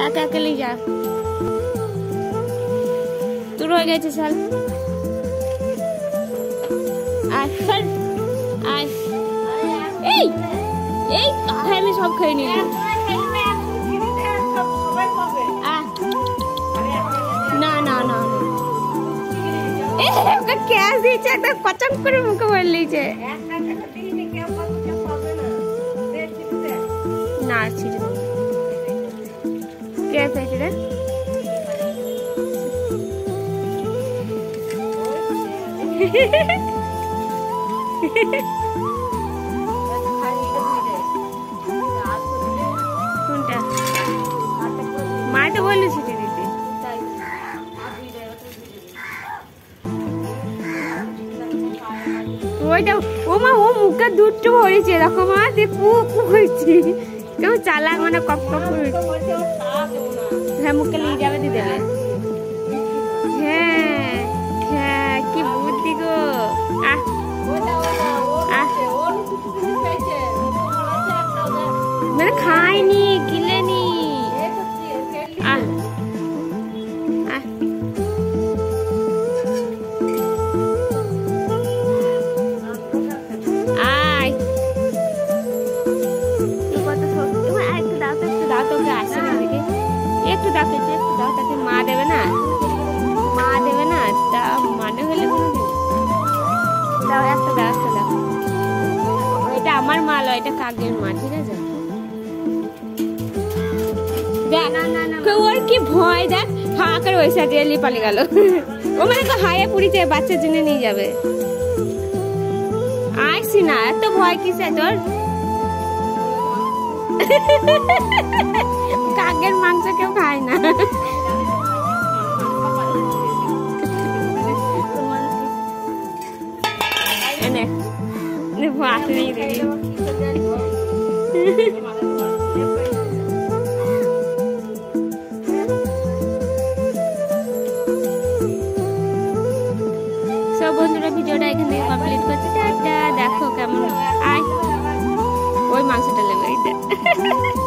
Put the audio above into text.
तो अकेले जा तू रो गए चल আমি সব খেয়ে নিল না না না ওকে ক্যাশ দিয়েছে একদম কচক করে মুখে ভরে লিয়েছে না ছিটে কে পেয়েছে রে মা তো বললো ছিটে দিতে ওইটা ও মা ও মুখে দুধটা ভরেছে এরকম পু পু হয়েছে কেউ চালাক মানে কপ কপ হ্যাঁ মুখে নিয়ে যাবে দিয়ে দেবে হ্যাঁ হ্যাঁ কি বুদ্ধি গো মানে খাইনি গিলেনি একটু দাও তাকে মা দেবে না তা মানে হলে দাও একটা দাও এটা আমার মাল এটা কাকের মা ঠিক আছে ওর কি ভয় দেখ হা করে ওই সাইডে এলি পালিয়ে গেল ও মানে তো হায়ে পুড়িছে বাচ্চার জন্য নিয়ে যাবে আসছি না এত ভয় কিসে তোর কাকের মাংস কেউ খায় না সব বন্ধুরা ভিডিওটা এখান থেকে কমপ্লিট করছি টাটা দেখো কেমন আয় ওই মাংসটা লেগে